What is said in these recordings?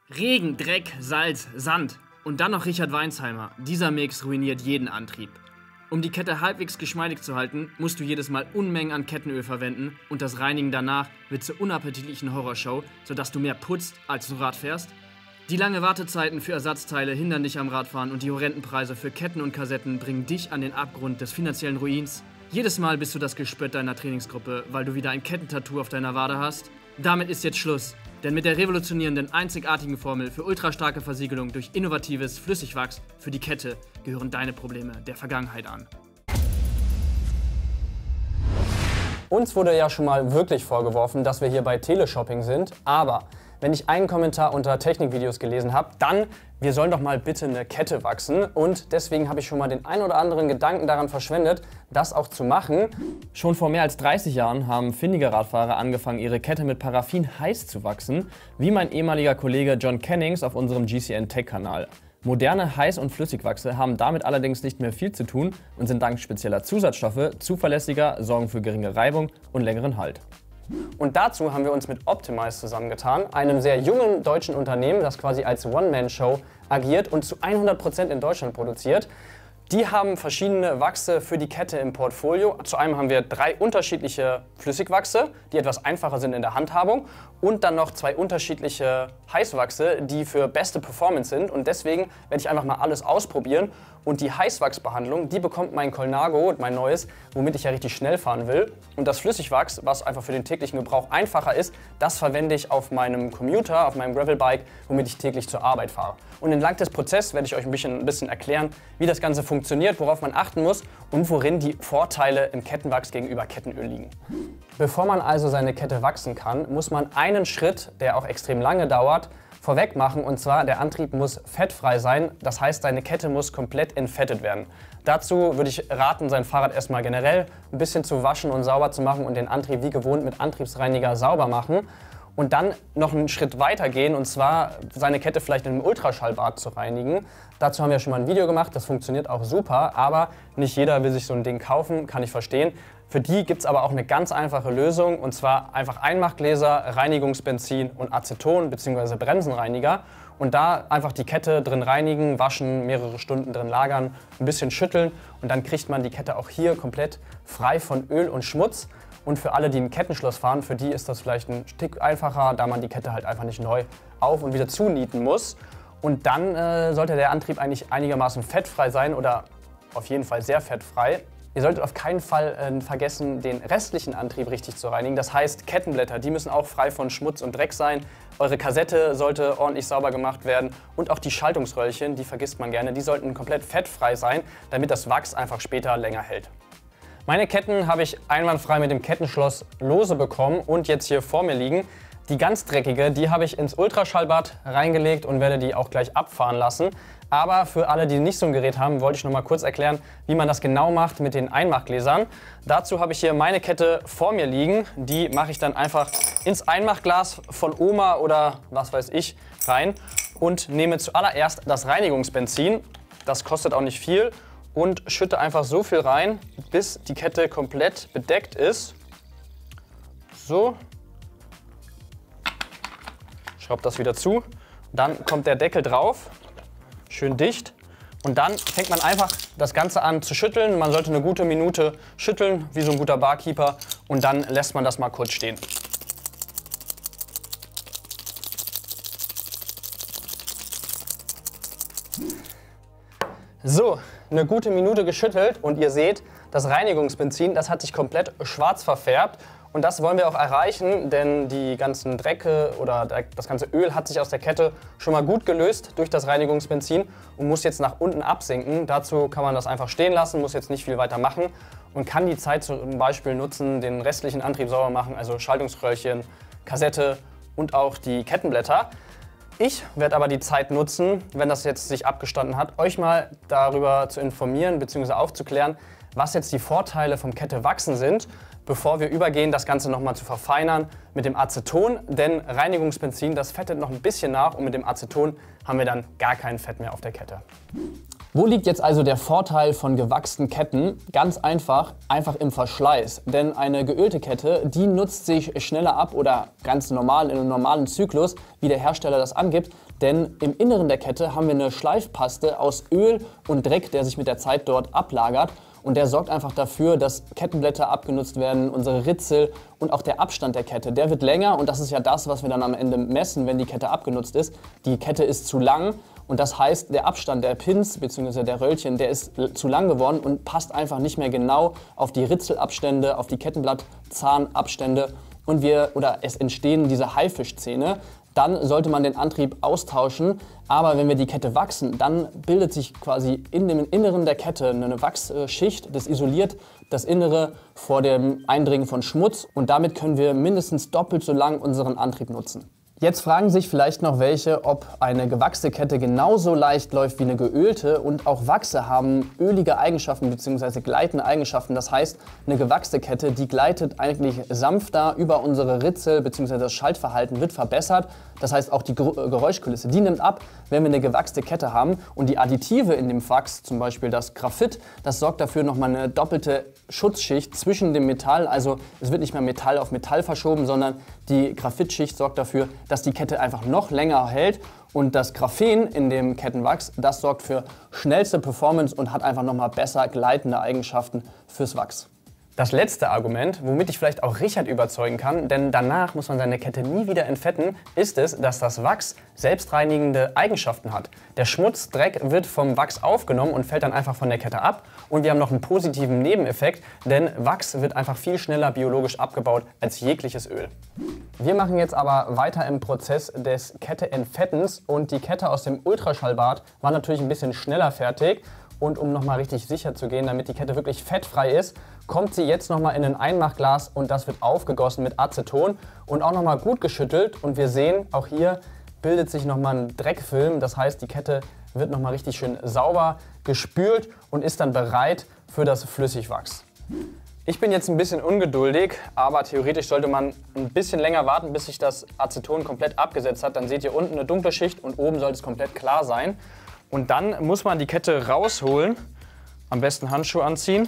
Regen, Dreck, Salz, Sand und dann noch Richard Weinsheimer. Dieser Mix ruiniert jeden Antrieb. Um die Kette halbwegs geschmeidig zu halten, musst du jedes Mal Unmengen an Kettenöl verwenden und das Reinigen danach wird zur unappetitlichen Horrorshow, sodass du mehr putzt, als du Rad fährst. Die lange Wartezeiten für Ersatzteile hindern dich am Radfahren und die horrenden Preise für Ketten und Kassetten bringen dich an den Abgrund des finanziellen Ruins. Jedes Mal bist du das Gespött deiner Trainingsgruppe, weil du wieder ein Kettentattoo auf deiner Wade hast. Damit ist jetzt Schluss, denn mit der revolutionierenden, einzigartigen Formel für ultrastarke Versiegelung durch innovatives Flüssigwachs für die Kette gehören deine Probleme der Vergangenheit an. Uns wurde ja schon mal wirklich vorgeworfen, dass wir hier bei Teleshopping sind, aber wenn ich einen Kommentar unter Technikvideos gelesen habe, dann, wir sollen doch mal bitte eine Kette wachsen, und deswegen habe ich schon mal den ein oder anderen Gedanken daran verschwendet, das auch zu machen. Schon vor mehr als 30 Jahren haben findige Radfahrer angefangen, ihre Kette mit Paraffin heiß zu wachsen, wie mein ehemaliger Kollege John Kennings auf unserem GCN Tech-Kanal. Moderne Heiß- und Flüssigwachse haben damit allerdings nicht mehr viel zu tun und sind dank spezieller Zusatzstoffe zuverlässiger, sorgen für geringe Reibung und längeren Halt. Und dazu haben wir uns mit Optimize zusammengetan, einem sehr jungen deutschen Unternehmen, das quasi als One-Man-Show agiert und zu 100% in Deutschland produziert. Die haben verschiedene Wachse für die Kette im Portfolio. Zu einem haben wir 3 unterschiedliche Flüssigwachse, die etwas einfacher sind in der Handhabung, und dann noch 2 unterschiedliche Heißwachse, die für beste Performance sind. Und deswegen werde ich einfach mal alles ausprobieren. Und die Heißwachsbehandlung, die bekommt mein Colnago, mein neues, womit ich ja richtig schnell fahren will. Und das Flüssigwachs, was einfach für den täglichen Gebrauch einfacher ist, das verwende ich auf meinem Commuter, auf meinem Gravelbike, womit ich täglich zur Arbeit fahre. Und entlang des Prozesses werde ich euch ein bisschen erklären, wie das Ganze funktioniert, worauf man achten muss und worin die Vorteile im Kettenwachs gegenüber Kettenöl liegen. Bevor man also seine Kette wachsen kann, muss man einen Schritt, der auch extrem lange dauert, vorweg machen, und zwar der Antrieb muss fettfrei sein, das heißt, deine Kette muss komplett entfettet werden. Dazu würde ich raten, sein Fahrrad erstmal generell ein bisschen zu waschen und sauber zu machen und den Antrieb wie gewohnt mit Antriebsreiniger sauber machen. Und dann noch einen Schritt weiter gehen, und zwar seine Kette vielleicht in einem Ultraschallbad zu reinigen. Dazu haben wir schon mal ein Video gemacht, das funktioniert auch super, aber nicht jeder will sich so ein Ding kaufen, kann ich verstehen. Für die gibt es aber auch eine ganz einfache Lösung, und zwar einfach Einmachgläser, Reinigungsbenzin und Aceton bzw. Bremsenreiniger. Und da einfach die Kette drin reinigen, waschen, mehrere Stunden drin lagern, ein bisschen schütteln, und dann kriegt man die Kette auch hier komplett frei von Öl und Schmutz. Und für alle, die ein Kettenschloss fahren, für die ist das vielleicht ein Stück einfacher, da man die Kette halt einfach nicht neu auf- und wieder zunieten muss. Und dann sollte der Antrieb eigentlich einigermaßen fettfrei sein oder auf jeden Fall sehr fettfrei. Ihr solltet auf keinen Fall vergessen, den restlichen Antrieb richtig zu reinigen. Das heißt, Kettenblätter, die müssen auch frei von Schmutz und Dreck sein. Eure Kassette sollte ordentlich sauber gemacht werden. Und auch die Schaltungsröllchen, die vergisst man gerne, die sollten komplett fettfrei sein, damit das Wachs einfach später länger hält. Meine Ketten habe ich einwandfrei mit dem Kettenschloss lose bekommen und jetzt hier vor mir liegen. Die ganz dreckige, die habe ich ins Ultraschallbad reingelegt und werde die auch gleich abfahren lassen. Aber für alle, die nicht so ein Gerät haben, wollte ich noch mal kurz erklären, wie man das genau macht mit den Einmachgläsern. Dazu habe ich hier meine Kette vor mir liegen. Die mache ich dann einfach ins Einmachglas von Oma oder was weiß ich rein und nehme zuallererst das Reinigungsbenzin. Das kostet auch nicht viel. Und schütte einfach so viel rein, bis die Kette komplett bedeckt ist. So. Schraube das wieder zu. Dann kommt der Deckel drauf. Schön dicht. Und dann fängt man einfach das Ganze an zu schütteln. Man sollte eine gute Minute schütteln, wie so ein guter Barkeeper. Und dann lässt man das mal kurz stehen. So, eine gute Minute geschüttelt und ihr seht, das Reinigungsbenzin, das hat sich komplett schwarz verfärbt. Und das wollen wir auch erreichen, denn die ganzen Drecke oder das ganze Öl hat sich aus der Kette schon mal gut gelöst durch das Reinigungsbenzin und muss jetzt nach unten absinken. Dazu kann man das einfach stehen lassen, muss jetzt nicht viel weiter machen und kann die Zeit zum Beispiel nutzen, den restlichen Antrieb sauber machen, also Schaltungsröllchen, Kassette und auch die Kettenblätter. Ich werde aber die Zeit nutzen, wenn das jetzt sich abgestanden hat, euch mal darüber zu informieren bzw. aufzuklären, was jetzt die Vorteile vom Kette wachsen sind, bevor wir übergehen, das Ganze nochmal zu verfeinern mit dem Aceton. Denn Reinigungsbenzin, das fettet noch ein bisschen nach und mit dem Aceton haben wir dann gar kein Fett mehr auf der Kette. Wo liegt jetzt also der Vorteil von gewachsenen Ketten? Ganz einfach im Verschleiß. Denn eine geölte Kette, die nutzt sich schneller ab oder ganz normal in einem normalen Zyklus, wie der Hersteller das angibt. Denn im Inneren der Kette haben wir eine Schleifpaste aus Öl und Dreck, der sich mit der Zeit dort ablagert. Und der sorgt einfach dafür, dass Kettenblätter abgenutzt werden, unsere Ritzel und auch der Abstand der Kette. Der wird länger und das ist ja das, was wir dann am Ende messen, wenn die Kette abgenutzt ist. Die Kette ist zu lang und das heißt, der Abstand der Pins bzw. der Röllchen, der ist zu lang geworden und passt einfach nicht mehr genau auf die Ritzelabstände, auf die Kettenblattzahnabstände und es entstehen diese Haifischzähne. Dann sollte man den Antrieb austauschen, aber wenn wir die Kette wachsen, dann bildet sich quasi in dem Inneren der Kette eine Wachsschicht, das isoliert das Innere vor dem Eindringen von Schmutz und damit können wir mindestens doppelt so lang unseren Antrieb nutzen. Jetzt fragen sich vielleicht noch welche, ob eine gewachste Kette genauso leicht läuft wie eine geölte und auch Wachse haben ölige Eigenschaften bzw. gleitende Eigenschaften. Das heißt, eine gewachste Kette, die gleitet eigentlich sanfter über unsere Ritzel bzw. das Schaltverhalten wird verbessert. Das heißt, auch die Geräuschkulisse, die nimmt ab, wenn wir eine gewachste Kette haben. Und die Additive in dem Wachs, zum Beispiel das Graphit, das sorgt dafür nochmal eine doppelte Schutzschicht zwischen dem Metall. Also es wird nicht mehr Metall auf Metall verschoben, sondern die Graphitschicht sorgt dafür, dass die Kette einfach noch länger hält. Und das Graphen in dem Kettenwachs, das sorgt für schnellste Performance und hat einfach nochmal besser gleitende Eigenschaften fürs Wachs. Das letzte Argument, womit ich vielleicht auch Richard überzeugen kann, denn danach muss man seine Kette nie wieder entfetten, ist es, dass das Wachs selbstreinigende Eigenschaften hat. Der Schmutz, Dreck wird vom Wachs aufgenommen und fällt dann einfach von der Kette ab. Und wir haben noch einen positiven Nebeneffekt, denn Wachs wird einfach viel schneller biologisch abgebaut als jegliches Öl. Wir machen jetzt aber weiter im Prozess des Kette-Entfettens und die Kette aus dem Ultraschallbad war natürlich ein bisschen schneller fertig. Und um nochmal richtig sicher zu gehen, damit die Kette wirklich fettfrei ist, kommt sie jetzt nochmal in ein Einmachglas und das wird aufgegossen mit Aceton und auch nochmal gut geschüttelt. Und wir sehen, auch hier bildet sich nochmal ein Dreckfilm. Das heißt, die Kette wird nochmal richtig schön sauber gespült und ist dann bereit für das Flüssigwachs. Ich bin jetzt ein bisschen ungeduldig, aber theoretisch sollte man ein bisschen länger warten, bis sich das Aceton komplett abgesetzt hat. Dann seht ihr unten eine dunkle Schicht und oben sollte es komplett klar sein. Und dann muss man die Kette rausholen, am besten Handschuhe anziehen.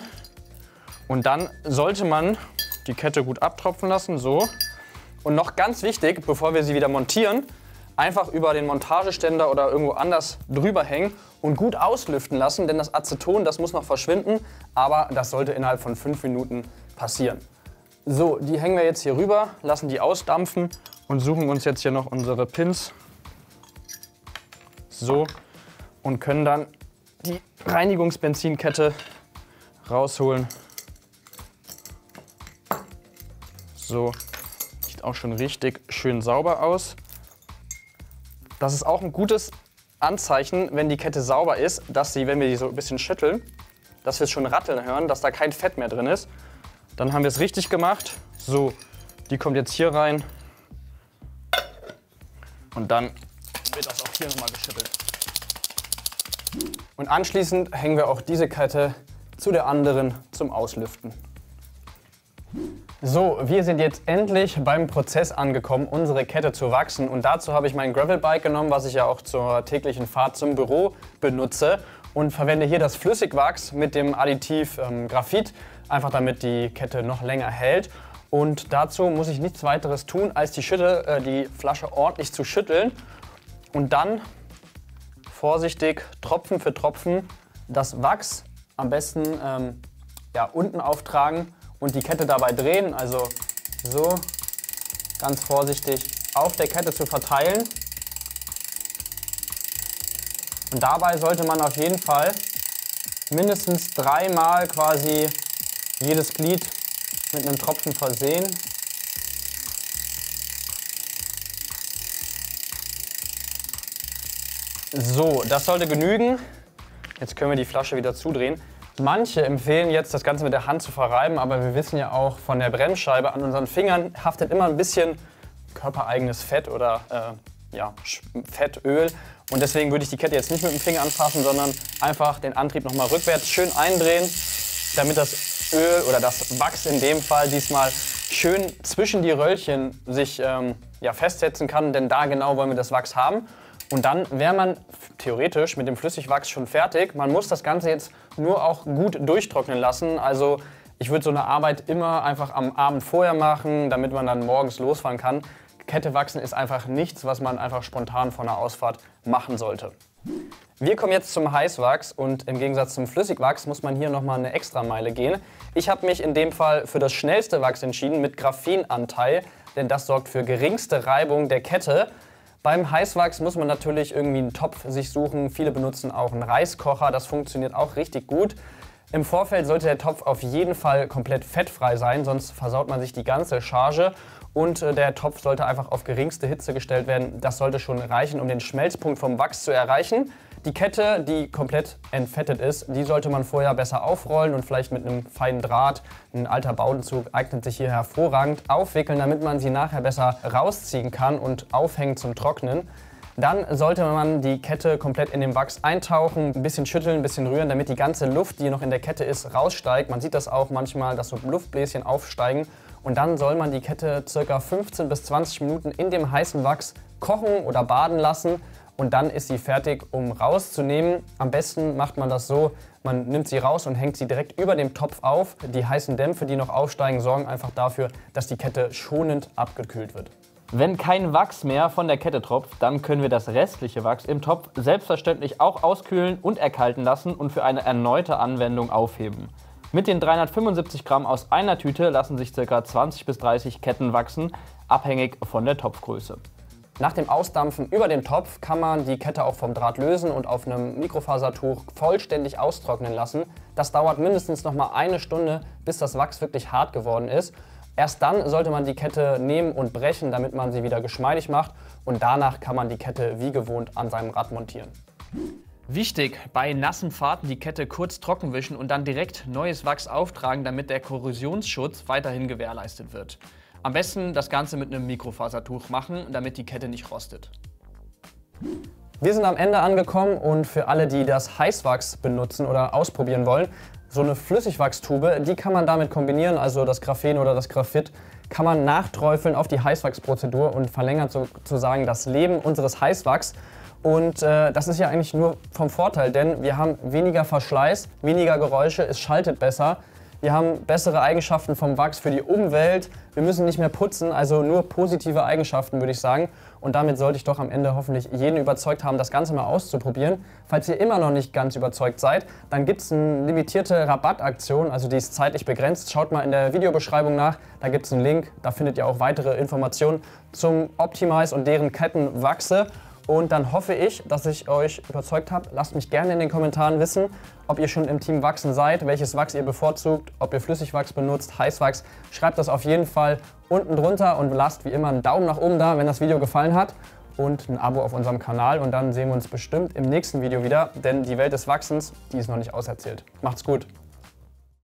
Und dann sollte man die Kette gut abtropfen lassen, so. Und noch ganz wichtig, bevor wir sie wieder montieren, einfach über den Montageständer oder irgendwo anders drüber hängen und gut auslüften lassen, denn das Aceton, das muss noch verschwinden, aber das sollte innerhalb von 5 Minuten passieren. So, die hängen wir jetzt hier rüber, lassen die ausdampfen und suchen uns jetzt hier noch unsere Pins. So. Und können dann die Reinigungsbenzinkette rausholen. So, sieht auch schon richtig schön sauber aus. Das ist auch ein gutes Anzeichen, wenn die Kette sauber ist, dass sie, wenn wir die so ein bisschen schütteln, dass wir es schon ratteln hören, dass da kein Fett mehr drin ist. Dann haben wir es richtig gemacht. So, die kommt jetzt hier rein. Und dann wird das auch hier nochmal geschüttelt. Und anschließend hängen wir auch diese Kette zu der anderen zum Auslüften. So, wir sind jetzt endlich beim Prozess angekommen, unsere Kette zu wachsen. Und dazu habe ich mein Gravelbike genommen, was ich ja auch zur täglichen Fahrt zum Büro benutze. Und verwende hier das Flüssigwachs mit dem Additiv Graphit, einfach damit die Kette noch länger hält. Und dazu muss ich nichts weiteres tun, als die Flasche ordentlich zu schütteln. Und dann vorsichtig, Tropfen für Tropfen, das Wachs am besten unten auftragen und die Kette dabei drehen, also so ganz vorsichtig auf der Kette zu verteilen. Und dabei sollte man auf jeden Fall mindestens 3-mal quasi jedes Glied mit einem Tropfen versehen. So, das sollte genügen. Jetzt können wir die Flasche wieder zudrehen. Manche empfehlen jetzt, das Ganze mit der Hand zu verreiben, aber wir wissen ja auch von der Bremsscheibe, an unseren Fingern haftet immer ein bisschen körpereigenes Fett oder Fettöl. Und deswegen würde ich die Kette jetzt nicht mit dem Finger anfassen, sondern einfach den Antrieb nochmal rückwärts schön eindrehen, damit das Öl oder das Wachs in dem Fall diesmal schön zwischen die Röllchen sich festsetzen kann, denn da genau wollen wir das Wachs haben. Und dann wäre man theoretisch mit dem Flüssigwachs schon fertig. Man muss das Ganze jetzt nur auch gut durchtrocknen lassen. Also ich würde so eine Arbeit immer einfach am Abend vorher machen, damit man dann morgens losfahren kann. Kette wachsen ist einfach nichts, was man einfach spontan vor einer Ausfahrt machen sollte. Wir kommen jetzt zum Heißwachs und im Gegensatz zum Flüssigwachs muss man hier nochmal eine Extrameile gehen. Ich habe mich in dem Fall für das schnellste Wachs entschieden mit Graphenanteil, denn das sorgt für geringste Reibung der Kette. Beim Heißwachs muss man natürlich irgendwie einen Topf sich suchen. Viele benutzen auch einen Reiskocher, das funktioniert auch richtig gut. Im Vorfeld sollte der Topf auf jeden Fall komplett fettfrei sein, sonst versaut man sich die ganze Charge. Und der Topf sollte einfach auf geringste Hitze gestellt werden. Das sollte schon reichen, um den Schmelzpunkt vom Wachs zu erreichen. Die Kette, die komplett entfettet ist, die sollte man vorher besser aufrollen und vielleicht mit einem feinen Draht, ein alter Bowdenzug eignet sich hier hervorragend, aufwickeln, damit man sie nachher besser rausziehen kann und aufhängen zum Trocknen. Dann sollte man die Kette komplett in den Wachs eintauchen, ein bisschen schütteln, ein bisschen rühren, damit die ganze Luft, die noch in der Kette ist, raussteigt. Man sieht das auch manchmal, dass so Luftbläschen aufsteigen. Und dann soll man die Kette ca. 15 bis 20 Minuten in dem heißen Wachs kochen oder baden lassen. Und dann ist sie fertig, um rauszunehmen. Am besten macht man das so, man nimmt sie raus und hängt sie direkt über dem Topf auf. Die heißen Dämpfe, die noch aufsteigen, sorgen einfach dafür, dass die Kette schonend abgekühlt wird. Wenn kein Wachs mehr von der Kette tropft, dann können wir das restliche Wachs im Topf selbstverständlich auch auskühlen und erkalten lassen und für eine erneute Anwendung aufheben. Mit den 375 Gramm aus einer Tüte lassen sich ca. 20 bis 30 Ketten wachsen, abhängig von der Topfgröße. Nach dem Ausdampfen über den Topf kann man die Kette auch vom Draht lösen und auf einem Mikrofasertuch vollständig austrocknen lassen. Das dauert mindestens noch mal eine Stunde, bis das Wachs wirklich hart geworden ist. Erst dann sollte man die Kette nehmen und brechen, damit man sie wieder geschmeidig macht. Und danach kann man die Kette wie gewohnt an seinem Rad montieren. Wichtig, bei nassen Fahrten die Kette kurz trocken wischen und dann direkt neues Wachs auftragen, damit der Korrosionsschutz weiterhin gewährleistet wird. Am besten das Ganze mit einem Mikrofasertuch machen, damit die Kette nicht rostet. Wir sind am Ende angekommen und für alle, die das Heißwachs benutzen oder ausprobieren wollen, so eine Flüssigwachstube, die kann man damit kombinieren, also das Graphen oder das Graphit, kann man nachträufeln auf die Heißwachsprozedur und verlängert sozusagen das Leben unseres Heißwachs. Und das ist ja eigentlich nur vom Vorteil, denn wir haben weniger Verschleiß, weniger Geräusche, es schaltet besser. Wir haben bessere Eigenschaften vom Wachs für die Umwelt. Wir müssen nicht mehr putzen, also nur positive Eigenschaften, würde ich sagen. Und damit sollte ich doch am Ende hoffentlich jeden überzeugt haben, das Ganze mal auszuprobieren. Falls ihr immer noch nicht ganz überzeugt seid, dann gibt es eine limitierte Rabattaktion, also die ist zeitlich begrenzt. Schaut mal in der Videobeschreibung nach, da gibt es einen Link. Da findet ihr auch weitere Informationen zum Optimize und deren Kettenwachse. Und dann hoffe ich, dass ich euch überzeugt habe. Lasst mich gerne in den Kommentaren wissen, ob ihr schon im Team Wachsen seid, welches Wachs ihr bevorzugt, ob ihr Flüssigwachs benutzt, Heißwachs. Schreibt das auf jeden Fall unten drunter und lasst wie immer einen Daumen nach oben da, wenn das Video gefallen hat. Und ein Abo auf unserem Kanal. Und dann sehen wir uns bestimmt im nächsten Video wieder, denn die Welt des Wachsens, die ist noch nicht auserzählt. Macht's gut!